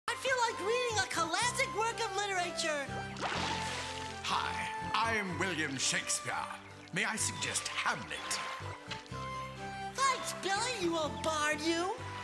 I feel like reading a classic work of literature. Hi, I'm William Shakespeare. May I suggest Hamlet? Thanks, Billy, you old bard, you.